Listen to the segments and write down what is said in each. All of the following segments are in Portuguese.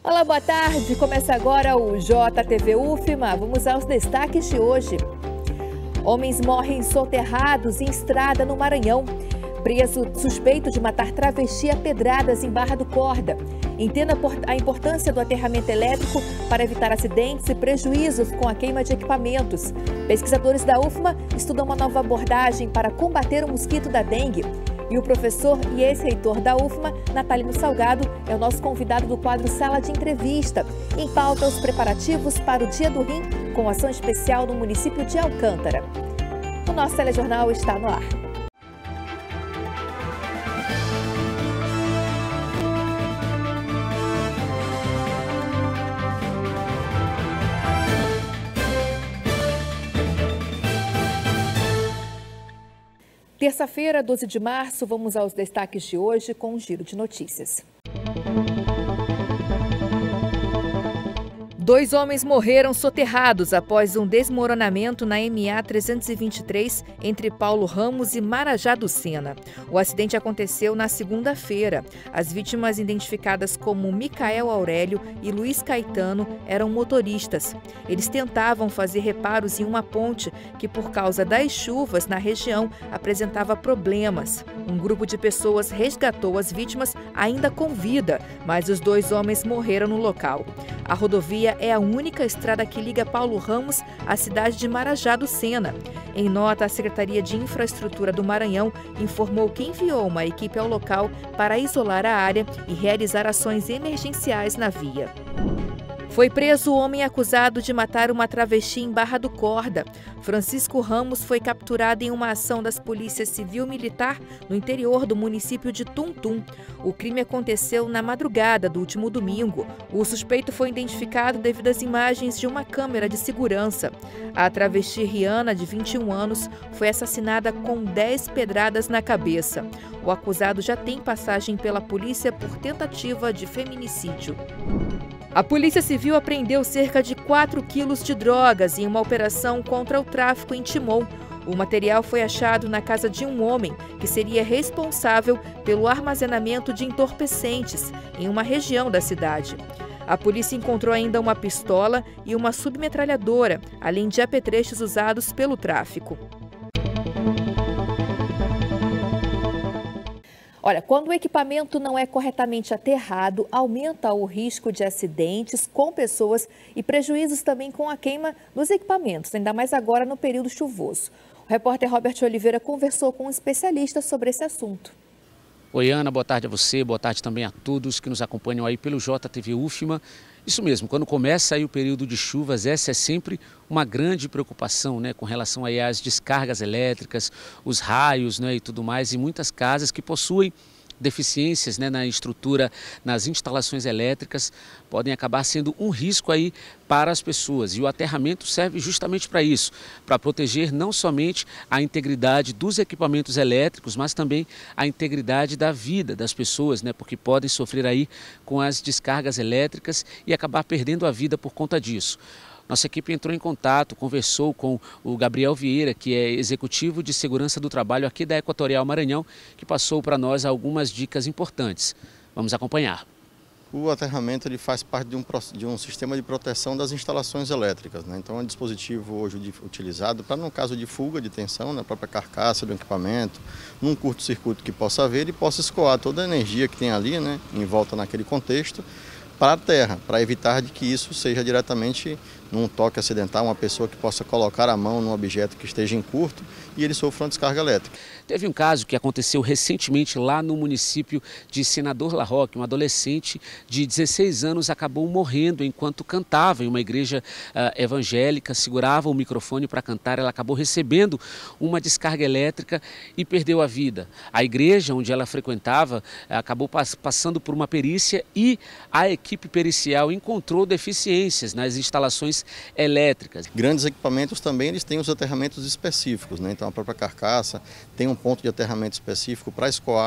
Olá, boa tarde. Começa agora o JTV UFMA. Vamos aos destaques de hoje. Homens morrem soterrados em estrada no Maranhão. Preso suspeito de matar travesti a pedradas em Barra do Corda. Entenda a importância do aterramento elétrico para evitar acidentes e prejuízos com a queima de equipamentos. Pesquisadores da UFMA estudam uma nova abordagem para combater o mosquito da dengue. E o professor e ex-reitor da UFMA, Natalino Salgado, é o nosso convidado do quadro Sala de Entrevista. Em pauta, os preparativos para o Dia do Rim, com ação especial no município de Alcântara. O nosso telejornal está no ar. Terça-feira, 12 de março, vamos aos destaques de hoje com um giro de notícias. 2 homens morreram soterrados após um desmoronamento na MA 323 entre Paulo Ramos e Marajá do Sena. O acidente aconteceu na segunda-feira. As vítimas, identificadas como Micael Aurélio e Luiz Caetano, eram motoristas. Eles tentavam fazer reparos em uma ponte que, por causa das chuvas na região, apresentava problemas. Um grupo de pessoas resgatou as vítimas ainda com vida, mas os 2 homens morreram no local. A rodovia é a única estrada que liga Paulo Ramos à cidade de Marajá do Sena. Em nota, a Secretaria de Infraestrutura do Maranhão informou que enviou uma equipe ao local para isolar a área e realizar ações emergenciais na via. Foi preso o homem acusado de matar uma travesti em Barra do Corda. Francisco Ramos foi capturado em uma ação das polícias civil e militar no interior do município de Tuntum. O crime aconteceu na madrugada do último domingo. O suspeito foi identificado devido às imagens de uma câmera de segurança. A travesti Riana, de 21 anos, foi assassinada com 10 pedradas na cabeça. O acusado já tem passagem pela polícia por tentativa de feminicídio. A Polícia Civil apreendeu cerca de 4 quilos de drogas em uma operação contra o tráfico em Timon. O material foi achado na casa de um homem que seria responsável pelo armazenamento de entorpecentes em uma região da cidade. A polícia encontrou ainda uma pistola e uma submetralhadora, além de apetrechos usados pelo tráfico. Olha, quando o equipamento não é corretamente aterrado, aumenta o risco de acidentes com pessoas e prejuízos também com a queima dos equipamentos, ainda mais agora no período chuvoso. O repórter Robert Oliveira conversou com um especialista sobre esse assunto. Oi, Ana, boa tarde a você, boa tarde também a todos que nos acompanham aí pelo JTV UFMA. Isso mesmo, quando começa aí o período de chuvas, essa é sempre uma grande preocupação, né, com relação aí às descargas elétricas, os raios, né, e tudo mais, e muitas casas que possuem deficiências, né, na estrutura, nas instalações elétricas, podem acabar sendo um risco aí para as pessoas. E o aterramento serve justamente para isso, para proteger não somente a integridade dos equipamentos elétricos, mas também a integridade da vida das pessoas, né, porque podem sofrer aí com as descargas elétricas e acabar perdendo a vida por conta disso. Nossa equipe entrou em contato, conversou com o Gabriel Vieira, que é executivo de segurança do trabalho aqui da Equatorial Maranhão, que passou para nós algumas dicas importantes. Vamos acompanhar. O aterramento ele faz parte de um sistema de proteção das instalações elétricas, né? Então é um dispositivo hoje utilizado para, no caso de fuga de tensão, na própria carcaça do equipamento, num curto-circuito que possa haver e possa escoar toda a energia que tem ali, né, em volta naquele contexto, para a terra, para evitar de que isso seja diretamente num toque acidental, uma pessoa que possa colocar a mão num objeto que esteja em curto e ele sofra uma descarga elétrica. Teve um caso que aconteceu recentemente lá no município de Senador La Roque. Um adolescente de 16 anos acabou morrendo enquanto cantava em uma igreja evangélica, segurava o microfone para cantar. Ela acabou recebendo uma descarga elétrica e perdeu a vida. A igreja onde ela frequentava acabou passando por uma perícia e a equipe pericial encontrou deficiências nas instalações elétricas. Grandes equipamentos também eles têm os aterramentos específicos, né? Então a própria carcaça tem um ponto de aterramento específico para escoar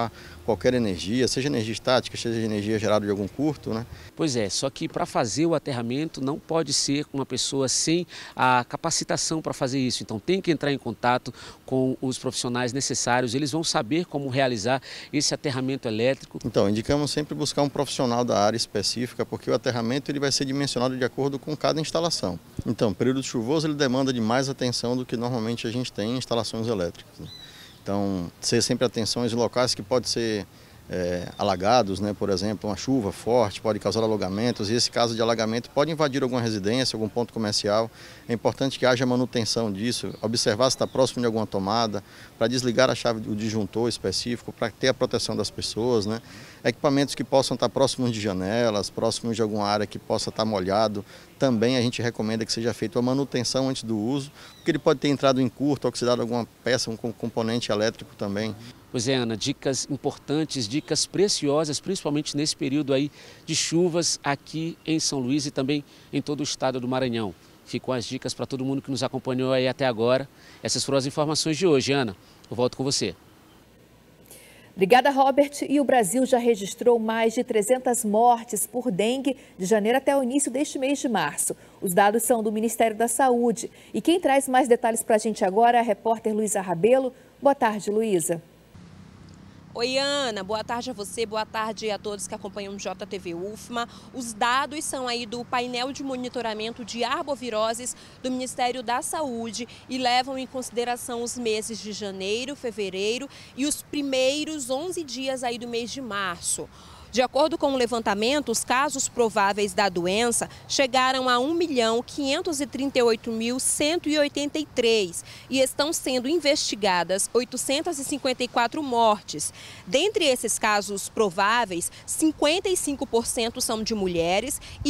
qualquer energia, seja energia estática, seja energia gerada de algum curto, né? Pois é, só que para fazer o aterramento não pode ser uma pessoa sem a capacitação para fazer isso. Então tem que entrar em contato com os profissionais necessários, eles vão saber como realizar esse aterramento elétrico. Então, indicamos sempre buscar um profissional da área específica, porque o aterramento ele vai ser dimensionado de acordo com cada instalação. Então, período chuvoso ele demanda de mais atenção do que normalmente a gente tem em instalações elétricas, né? Então, ter sempre atenção em locais que podem ser alagados, né? Por exemplo, uma chuva forte pode causar alagamentos, e esse caso de alagamento pode invadir alguma residência, algum ponto comercial. É importante que haja manutenção disso, observar se está próximo de alguma tomada, para desligar a chave do disjuntor específico, para ter a proteção das pessoas, né? Equipamentos que possam estar próximos de janelas, próximos de alguma área que possa estar molhado, também a gente recomenda que seja feita a manutenção antes do uso, porque ele pode ter entrado em curto, oxidado alguma peça, um componente elétrico também. Pois é, Ana, dicas importantes, dicas preciosas, principalmente nesse período aí de chuvas aqui em São Luís e também em todo o estado do Maranhão. Ficam as dicas para todo mundo que nos acompanhou aí até agora. Essas foram as informações de hoje, Ana. Eu volto com você. Obrigada, Robert. E o Brasil já registrou mais de 300 mortes por dengue de janeiro até o início deste mês de março. Os dados são do Ministério da Saúde. E quem traz mais detalhes para a gente agora é a repórter Luísa Rabelo. Boa tarde, Luísa. Oi, Ana. Boa tarde a você, boa tarde a todos que acompanham o JTV UFMA. Os dados são aí do painel de monitoramento de arboviroses do Ministério da Saúde e levam em consideração os meses de janeiro, fevereiro e os primeiros 11 dias aí do mês de março. De acordo com o levantamento, os casos prováveis da doença chegaram a 1.538.183 e estão sendo investigadas 854 mortes. Dentre esses casos prováveis, 55% são de mulheres e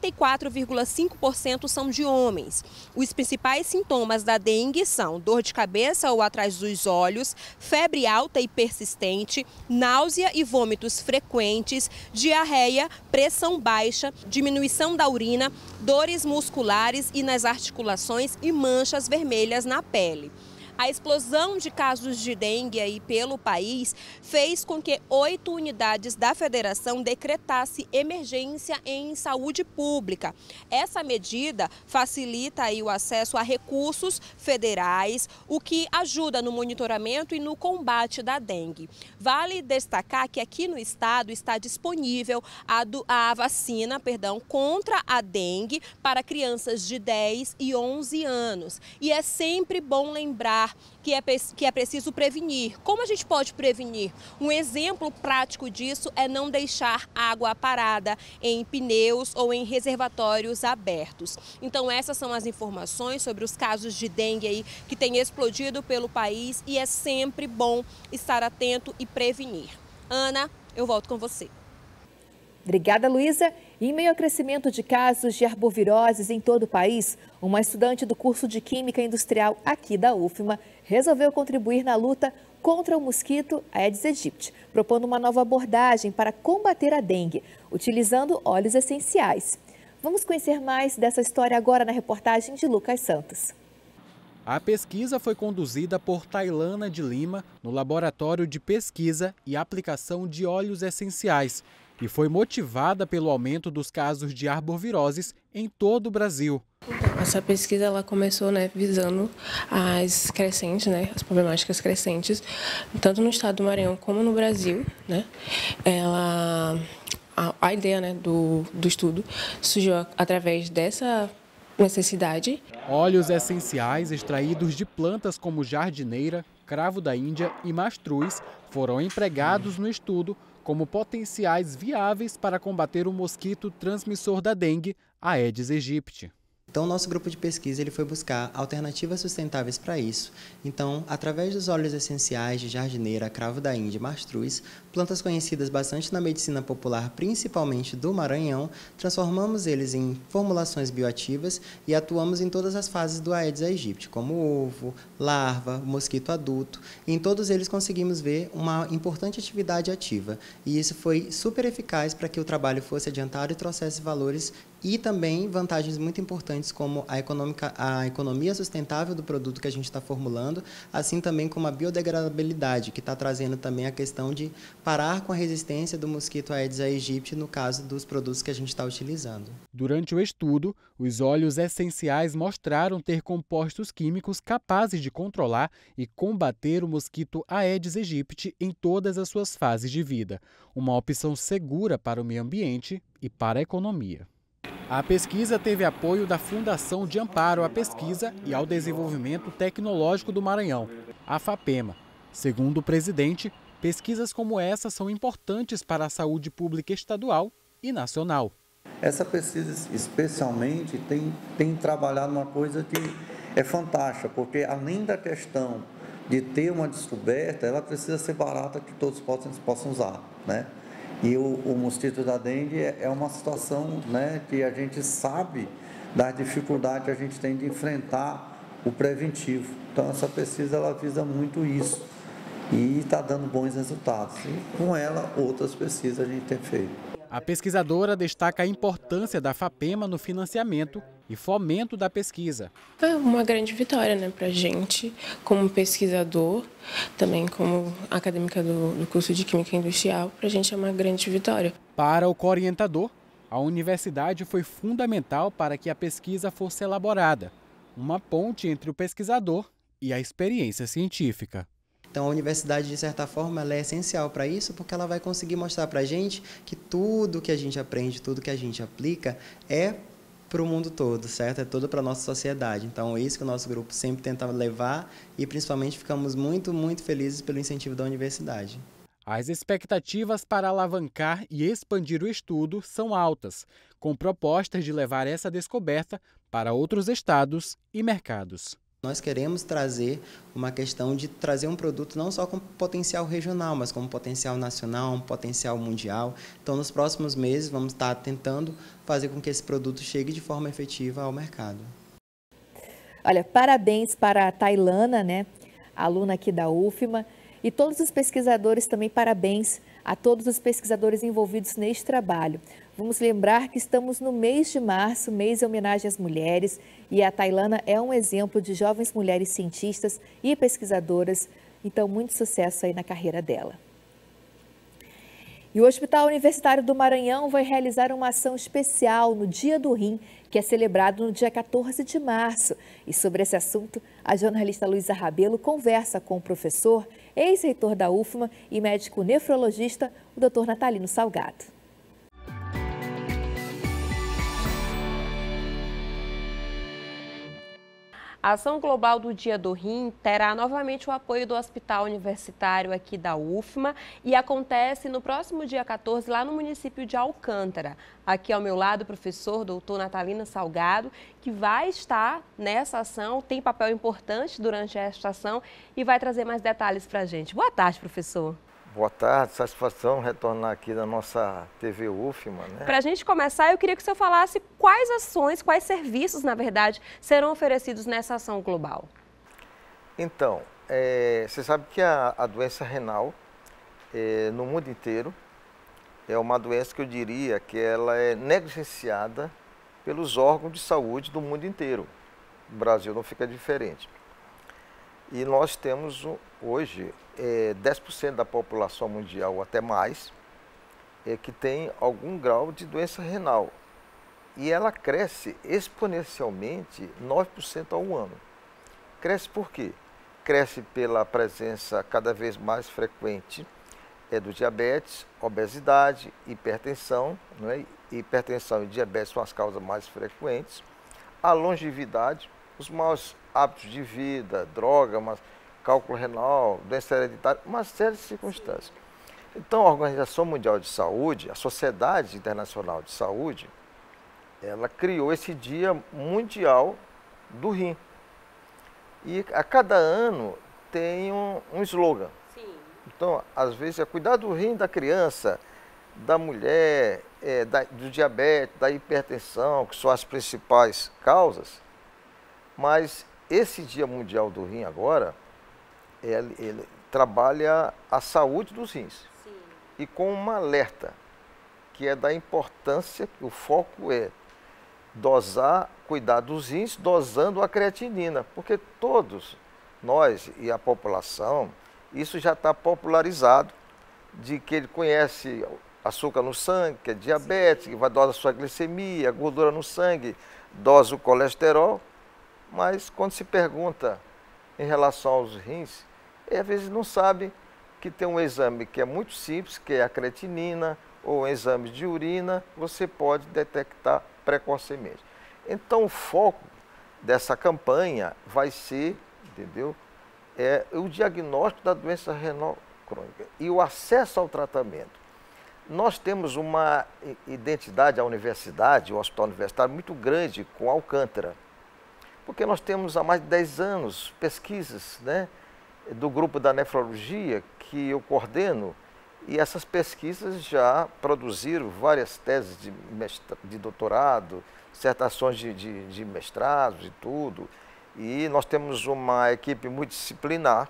44,5% são de homens. Os principais sintomas da dengue são dor de cabeça ou atrás dos olhos, febre alta e persistente, náusea e vômitos frequentes, diarreia, pressão baixa, diminuição da urina, dores musculares e nas articulações e manchas vermelhas na pele. A explosão de casos de dengue aí pelo país fez com que 8 unidades da federação decretasse emergência em saúde pública. Essa medida facilita aí o acesso a recursos federais, o que ajuda no monitoramento e no combate da dengue. Vale destacar que aqui no estado está disponível a vacina contra a dengue para crianças de 10 e 11 anos. E é sempre bom lembrar que é preciso prevenir. Como a gente pode prevenir? Um exemplo prático disso é não deixar água parada em pneus ou em reservatórios abertos. Então essas são as informações sobre os casos de dengue aí que têm explodido pelo país e é sempre bom estar atento e prevenir. Ana, eu volto com você. Obrigada, Luísa. Em meio ao crescimento de casos de arboviroses em todo o país, uma estudante do curso de Química Industrial aqui da UFMA resolveu contribuir na luta contra o mosquito Aedes aegypti, propondo uma nova abordagem para combater a dengue, utilizando óleos essenciais. Vamos conhecer mais dessa história agora na reportagem de Lucas Santos. A pesquisa foi conduzida por Tailana de Lima no Laboratório de Pesquisa e Aplicação de Óleos Essenciais e foi motivada pelo aumento dos casos de arboviroses em todo o Brasil. Essa pesquisa ela começou visando as crescentes, as problemáticas crescentes, tanto no estado do Maranhão como no Brasil. A ideia do estudo surgiu através dessa necessidade. Óleos essenciais extraídos de plantas como jardineira, cravo da Índia e mastruz foram empregados no estudo como potenciais viáveis para combater o mosquito transmissor da dengue, Aedes aegypti. Então, o nosso grupo de pesquisa ele foi buscar alternativas sustentáveis para isso. Então, através dos óleos essenciais de jardineira, cravo da Índia e mastruz, plantas conhecidas bastante na medicina popular, principalmente do Maranhão, transformamos eles em formulações bioativas e atuamos em todas as fases do Aedes aegypti, como ovo, larva, mosquito adulto. E em todos eles conseguimos ver uma importante atividade ativa. E isso foi super eficaz para que o trabalho fosse adiantado e trouxesse valores e também vantagens muito importantes importantes como a economia sustentável do produto que a gente está formulando, assim também como a biodegradabilidade, que está trazendo também a questão de parar com a resistência do mosquito Aedes aegypti no caso dos produtos que a gente está utilizando. Durante o estudo, os óleos essenciais mostraram ter compostos químicos capazes de controlar e combater o mosquito Aedes aegypti em todas as suas fases de vida, uma opção segura para o meio ambiente e para a economia. A pesquisa teve apoio da Fundação de Amparo à Pesquisa e ao Desenvolvimento Tecnológico do Maranhão, a FAPEMA. Segundo o presidente, pesquisas como essa são importantes para a saúde pública estadual e nacional. Essa pesquisa especialmente tem trabalhado uma coisa que é fantástica, porque além da questão de ter uma descoberta, ela precisa ser barata que todos possam usar, né? E o mosquito da dengue é uma situação, né, que a gente sabe da dificuldade que a gente tem de enfrentar o preventivo. Então essa pesquisa ela visa muito isso e está dando bons resultados. E com ela outras pesquisas a gente tem feito. A pesquisadora destaca a importância da FAPEMA no financiamento e fomento da pesquisa. É uma grande vitória, né, para a gente, como pesquisador, também como acadêmica do curso de Química Industrial, para a gente é uma grande vitória. Para o coorientador, a universidade foi fundamental para que a pesquisa fosse elaborada, uma ponte entre o pesquisador e a experiência científica. Então, a universidade, de certa forma, ela é essencial para isso, porque ela vai conseguir mostrar para a gente que tudo que a gente aprende, tudo que a gente aplica é para o mundo todo, certo? É tudo para a nossa sociedade. Então, é isso que o nosso grupo sempre tenta levar e, principalmente, ficamos muito, muito felizes pelo incentivo da universidade. As expectativas para alavancar e expandir o estudo são altas, com propostas de levar essa descoberta para outros estados e mercados. Nós queremos trazer uma questão de trazer um produto não só com potencial regional, mas com potencial nacional, um potencial mundial. Então, nos próximos meses, vamos estar tentando fazer com que esse produto chegue de forma efetiva ao mercado. Olha, parabéns para a Tailana, né, aluna aqui da UFMA, e todos os pesquisadores também, parabéns a todos os pesquisadores envolvidos neste trabalho. Vamos lembrar que estamos no mês de março, mês em homenagem às mulheres, e a Tailana é um exemplo de jovens mulheres cientistas e pesquisadoras, então muito sucesso aí na carreira dela. E o Hospital Universitário do Maranhão vai realizar uma ação especial no Dia do Rim, que é celebrado no dia 14 de março. E sobre esse assunto, a jornalista Luísa Rabelo conversa com o professor, ex-reitor da UFMA e médico nefrologista, o Dr. Natalino Salgado. A ação global do Dia do Rim terá novamente o apoio do Hospital Universitário aqui da UFMA e acontece no próximo dia 14 lá no município de Alcântara. Aqui ao meu lado o professor Dr. Natalino Salgado, que vai estar nessa ação, tem papel importante durante esta ação e vai trazer mais detalhes para a gente. Boa tarde, professor. Boa tarde, satisfação retornar aqui na nossa TV UFMA, né? Para a gente começar, eu queria que o senhor falasse quais ações, quais serviços, na verdade, serão oferecidos nessa ação global. Então, você sabe que a doença renal, no mundo inteiro, é uma doença que eu diria que ela é negligenciada pelos órgãos de saúde do mundo inteiro. O Brasil não fica diferente. E nós temos hoje 10% da população mundial, ou até mais, que tem algum grau de doença renal. E ela cresce exponencialmente 9% ao ano. Cresce por quê? Cresce pela presença cada vez mais frequente do diabetes, obesidade, hipertensão, né? Hipertensão e diabetes são as causas mais frequentes. A longevidade, os maus hábitos de vida, droga, cálculo renal, doença hereditária, uma série de circunstâncias. Então, a Organização Mundial de Saúde, a Sociedade Internacional de Saúde, ela criou esse Dia Mundial do Rim. E a cada ano tem um slogan. Sim. Então, às vezes, é cuidar do rim da criança, da mulher, do diabetes, da hipertensão, que são as principais causas. Mas esse Dia Mundial do Rim agora, ele trabalha a saúde dos rins. Sim. E com um alerta, que é da importância, que o foco é cuidar dos rins, dosando a creatinina, porque todos nós e a população, isso já está popularizado, de que ele conhece açúcar no sangue, que é diabetes, que vai dosar a sua glicemia, gordura no sangue, dosa o colesterol, mas quando se pergunta em relação aos rins, às vezes não sabe que tem um exame que é muito simples, que é a creatinina, ou um exame de urina, você pode detectar precocemente. Então o foco dessa campanha vai ser, entendeu? O diagnóstico da doença renal crônica e o acesso ao tratamento. Nós temos uma identidade, a universidade, o hospital universitário, muito grande com Alcântara, porque nós temos há mais de 10 anos pesquisas, né, do grupo da nefrologia que eu coordeno, e essas pesquisas já produziram várias teses de doutorado, dissertações de mestrados e tudo. E nós temos uma equipe multidisciplinar.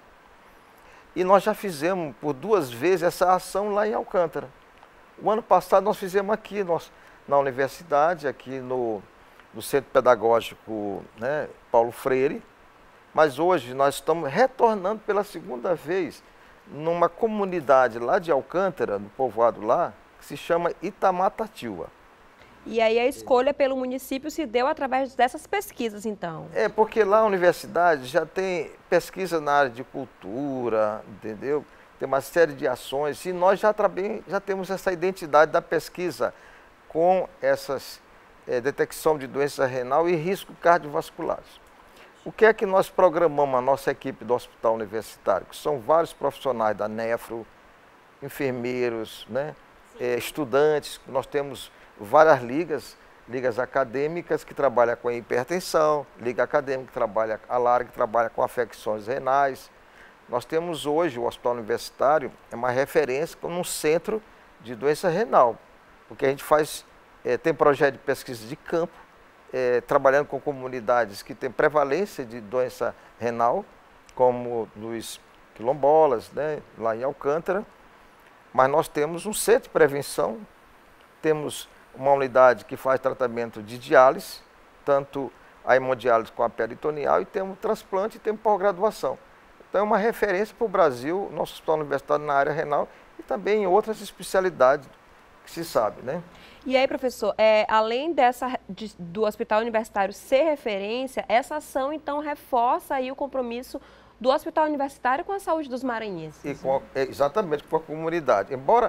E nós já fizemos por 2 vezes essa ação lá em Alcântara. O ano passado nós fizemos aqui na universidade, aqui no Centro Pedagógico, né, Paulo Freire. Mas hoje nós estamos retornando pela 2ª vez numa comunidade lá de Alcântara, no povoado lá, que se chama Itamatatiua. E aí a escolha pelo município se deu através dessas pesquisas, então? Porque lá a universidade já tem pesquisa na área de cultura, entendeu? Tem uma série de ações e nós já temos essa identidade da pesquisa com essas detecção de doença renal e risco cardiovasculares. O que é que nós programamos a nossa equipe do hospital universitário? Que são vários profissionais da nefro, enfermeiros, né? Estudantes. Nós temos várias ligas acadêmicas que trabalham com hipertensão, liga acadêmica que trabalha, a LAR que trabalha com afecções renais. Nós temos hoje, o hospital universitário é uma referência como um centro de doença renal, porque a gente tem projeto de pesquisa de campo, trabalhando com comunidades que têm prevalência de doença renal, como nos quilombolas, né, lá em Alcântara. Mas nós temos um centro de prevenção, temos uma unidade que faz tratamento de diálise, tanto a hemodiálise com a peritoneal, e temos transplante e temos pós-graduação. Então é uma referência para o Brasil, nosso hospital universitário na área renal e também em outras especialidades que se sabe, né? E aí, professor, além do hospital universitário ser referência, essa ação, então, reforça aí o compromisso do hospital universitário com a saúde dos maranhenses. Exatamente, com a comunidade. Embora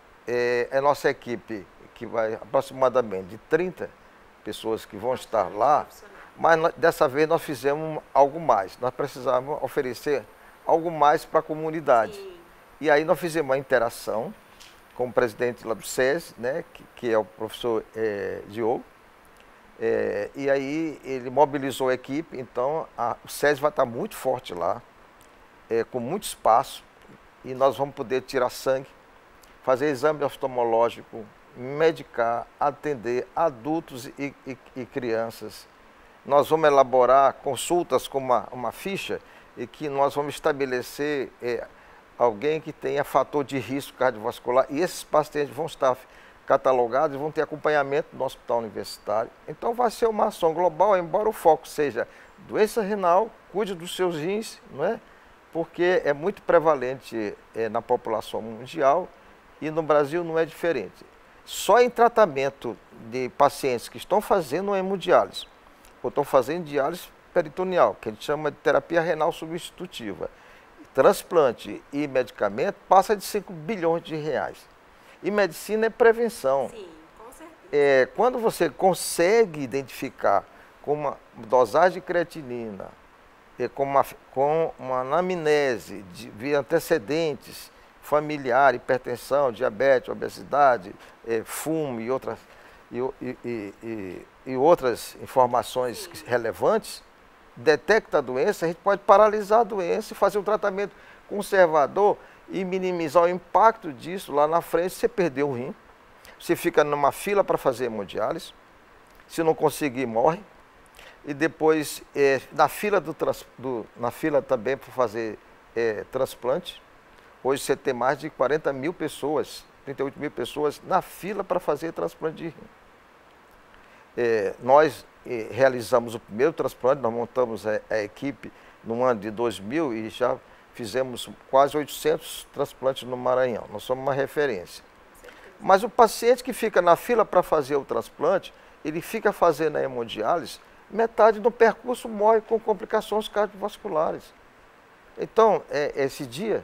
a nossa equipe, que vai aproximadamente de 30 pessoas que vão estar lá, mas dessa vez nós fizemos algo mais. Nós precisávamos oferecer algo mais para a comunidade. Sim. E aí nós fizemos uma interação com o presidente lá do SESI, né, que é o professor Diogo, e aí ele mobilizou a equipe. Então o SESI vai estar muito forte lá, com muito espaço, e nós vamos poder tirar sangue, fazer exame oftalmológico, medicar, atender adultos e crianças. Nós vamos elaborar consultas com uma ficha e que nós vamos estabelecer alguém que tenha fator de risco cardiovascular, e esses pacientes vão estar catalogados e vão ter acompanhamento no hospital universitário. Então vai ser uma ação global, embora o foco seja doença renal, cuide dos seus rins, não é? Porque é muito prevalente na população mundial e no Brasil não é diferente. Só em tratamento de pacientes que estão fazendo hemodiálise ou estão fazendo diálise peritoneal, que a gente chama de terapia renal substitutiva, transplante e medicamento, passa de 5 bilhões de reais. E medicina é prevenção. Sim, com certeza. Quando você consegue identificar com uma dosagem de creatinina, com uma anamnese de antecedentes familiar, hipertensão, diabetes, obesidade, fumo e outras informações relevantes, detecta a doença, a gente pode paralisar a doença e fazer um tratamento conservador e minimizar o impacto disso lá na frente. Você perdeu o rim, você fica numa fila para fazer hemodiálise, se não conseguir, morre. E depois, na fila também para fazer transplante, hoje você tem mais de 40 mil pessoas, 38 mil pessoas na fila para fazer transplante de rim. nós realizamos o primeiro transplante, nós montamos a equipe no ano de 2000 e já fizemos quase 800 transplantes no Maranhão. Nós somos uma referência. Mas o paciente que fica na fila para fazer o transplante, ele fica fazendo a hemodiálise, metade do percurso morre com complicações cardiovasculares. Então, esse dia,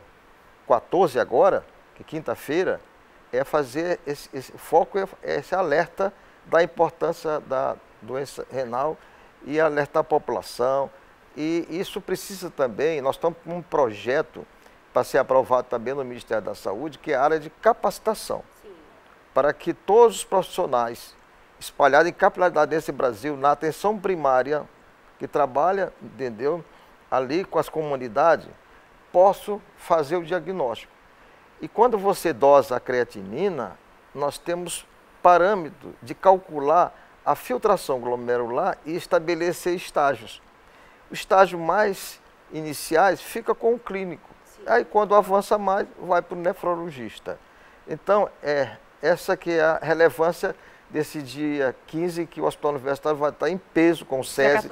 14 agora, que é quinta-feira, é fazer esse foco, esse alerta da importância da doença renal e alertar a população. E isso precisa também, nós estamos com um projeto para ser aprovado também no Ministério da Saúde, que é a área de capacitação. Sim. Para que todos os profissionais espalhados em capilaridade nesse Brasil, na atenção primária, que trabalha, entendeu, ali com as comunidades, possam fazer o diagnóstico. E quando você dosa a creatinina, nós temos parâmetro de calcular a filtração glomerular e estabelecer estágios. O estágio mais iniciais fica com o clínico. Sim. Aí quando avança mais, vai para o nefrologista. Então, essa que é a relevância desse dia 15, que o Hospital Universitário vai estar em peso com o SESI.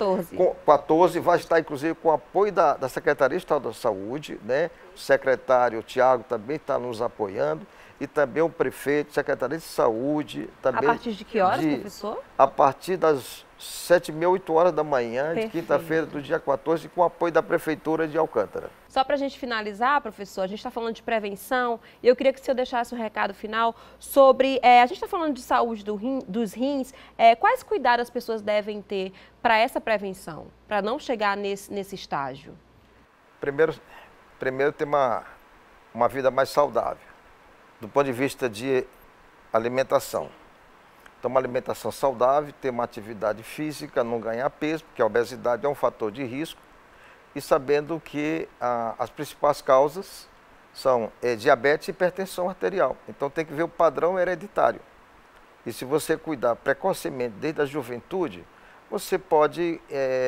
14, vai estar inclusive com o apoio da Secretaria Estadual da Saúde, né? O secretário Tiago também está nos apoiando, e também o prefeito, Secretaria de Saúde. Também a partir de que horas, professor? A partir das 7h30, 8 horas da manhã, de quinta-feira do dia 14, com o apoio da Prefeitura de Alcântara. Só para a gente finalizar, professor, a gente está falando de prevenção, e eu queria que o senhor deixasse um recado final sobre, a gente está falando de saúde dos rins, quais cuidados as pessoas devem ter para essa prevenção, para não chegar nesse estágio? Primeiro ter uma vida mais saudável, do ponto de vista de alimentação. Então, uma alimentação saudável, ter uma atividade física, não ganhar peso, porque a obesidade é um fator de risco, e sabendo que as principais causas são diabetes e hipertensão arterial. Então, tem que ver o padrão hereditário. E se você cuidar precocemente desde a juventude, você pode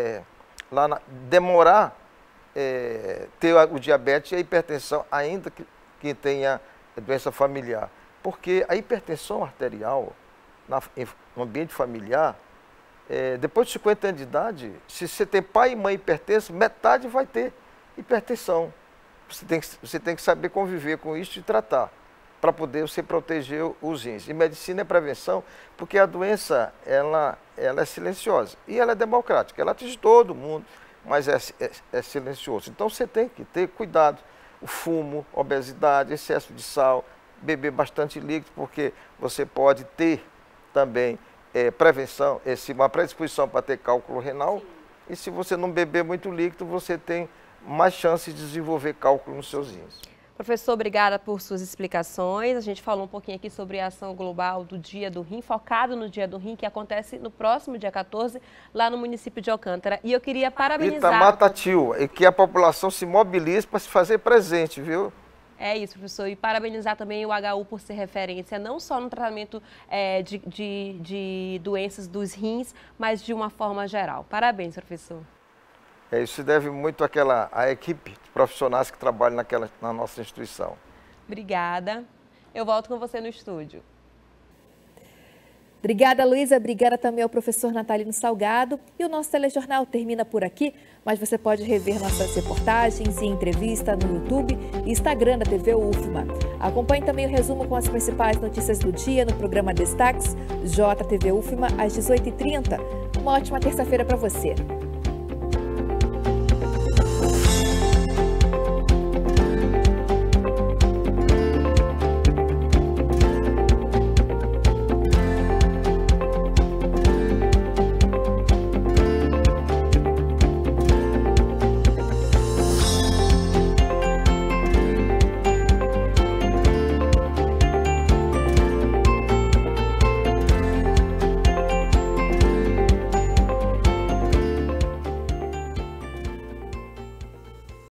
demorar ter o diabetes e a hipertensão, ainda que tenha doença familiar. Porque a hipertensão arterial, no ambiente familiar, depois de 50 anos de idade, se você tem pai e mãe hipertensos, metade vai ter hipertensão. Você tem que saber conviver com isso e tratar, para poder você proteger os rins. E medicina é prevenção, porque a doença ela é silenciosa e ela é democrática. Ela atinge todo mundo, mas é silencioso. Então você tem que ter cuidado. O fumo, obesidade, excesso de sal, beber bastante líquido, porque você pode ter também prevenção, uma predisposição para ter cálculo renal. Sim. E se você não beber muito líquido, você tem mais chance de desenvolver cálculo nos seus rins. Professor, obrigada por suas explicações. A gente falou um pouquinho aqui sobre a ação global do Dia do Rim, focado no Dia do Rim, que acontece no próximo dia 14, lá no município de Alcântara. E eu queria parabenizar... Itamatatiuá, e que a população se mobilize para se fazer presente, viu? É isso, professor. E parabenizar também o HU por ser referência, não só no tratamento de doenças dos rins, mas de uma forma geral. Parabéns, professor. Isso se deve muito à equipe de profissionais que trabalham na nossa instituição. Obrigada. Eu volto com você no estúdio. Obrigada, Luísa. Obrigada também ao professor Natalino Salgado. E o nosso telejornal termina por aqui, mas você pode rever nossas reportagens e entrevista no YouTube e Instagram da TV UFMA. Acompanhe também o resumo com as principais notícias do dia no programa Destaques, JTV UFMA, às 18h30. Uma ótima terça-feira para você.